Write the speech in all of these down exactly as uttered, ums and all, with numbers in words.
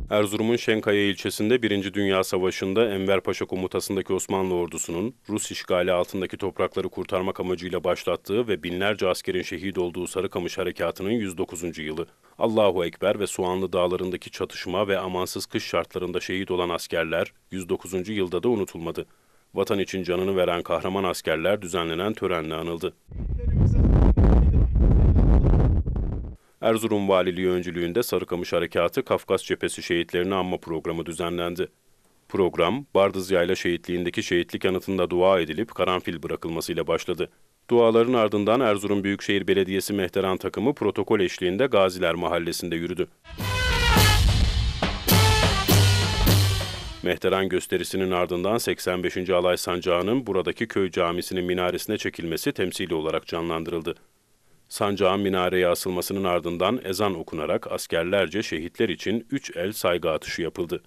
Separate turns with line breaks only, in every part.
Erzurum'un Şenkaya ilçesinde Birinci Dünya Savaşı'nda Enver Paşa komutasındaki Osmanlı ordusunun Rus işgali altındaki toprakları kurtarmak amacıyla başlattığı ve binlerce askerin şehit olduğu Sarıkamış Harekatı'nın yüz dokuzuncu yılı. Allahu Ekber ve Soğanlı Dağları'ndaki çatışma ve amansız kış şartlarında şehit olan askerler yüz dokuzuncu yılda da unutulmadı. Vatan için canını veren kahraman askerler düzenlenen törenle anıldı. Erzurum Valiliği öncülüğünde Sarıkamış Harekatı Kafkas Cephesi Şehitlerini Anma programı düzenlendi. Program, Bardız Yayla Şehitliği'ndeki şehitlik anıtında dua edilip karanfil bırakılmasıyla başladı. Duaların ardından Erzurum Büyükşehir Belediyesi Mehteran takımı protokol eşliğinde Gaziler Mahallesi'nde yürüdü. Mehteran gösterisinin ardından seksen beşinci Alay Sancağı'nın buradaki köy camisinin minaresine çekilmesi temsili olarak canlandırıldı. Sancağın minareye asılmasının ardından ezan okunarak askerlerce şehitler için üç el saygı atışı yapıldı.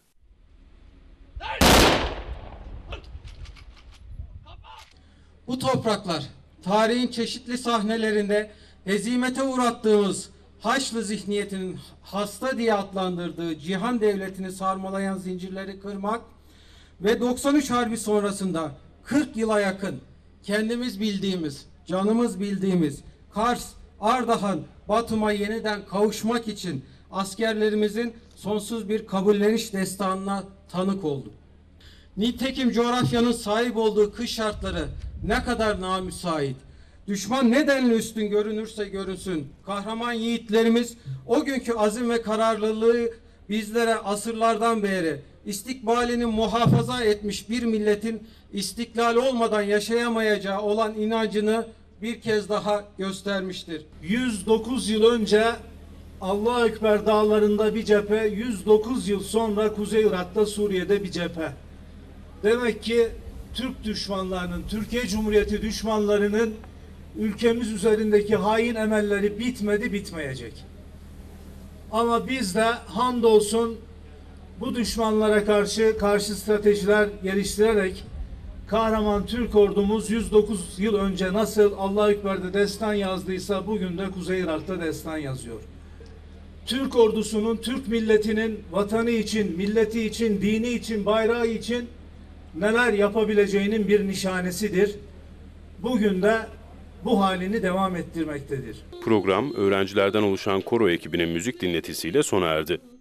Bu topraklar, tarihin çeşitli sahnelerinde hezimete uğrattığımız Haçlı zihniyetinin hasta diye adlandırdığı cihan devletini sarmalayan zincirleri kırmak ve doksan üç Harbi sonrasında kırk yıla yakın kendimiz bildiğimiz, canımız bildiğimiz Kars, Ardahan, Batum'a yeniden kavuşmak için askerlerimizin sonsuz bir kabulleniş destanına tanık olduk. Nitekim coğrafyanın sahip olduğu kış şartları ne kadar namüsait, düşman ne denli üstün görünürse görünsün, kahraman yiğitlerimiz o günkü azim ve kararlılığı bizlere asırlardan beri istikbalini muhafaza etmiş bir milletin istiklal olmadan yaşayamayacağı olan inancını bir kez daha göstermiştir.
yüz dokuz yıl önce Allahu Ekber dağlarında bir cephe, yüz dokuz yıl sonra Kuzey Irak'ta Suriye'de bir cephe. Demek ki Türk düşmanlarının, Türkiye Cumhuriyeti düşmanlarının ülkemiz üzerindeki hain emelleri bitmedi, bitmeyecek. Ama biz de hamdolsun bu düşmanlara karşı karşı stratejiler geliştirerek kahraman Türk ordumuz yüz dokuz yıl önce nasıl Allahu Ekber'de destan yazdıysa bugün de Kuzey Irak'ta destan yazıyor. Türk ordusunun, Türk milletinin vatanı için, milleti için, dini için, bayrağı için neler yapabileceğinin bir nişanesidir. Bugün de bu halini devam ettirmektedir.
Program, öğrencilerden oluşan koro ekibinin müzik dinletisiyle sona erdi.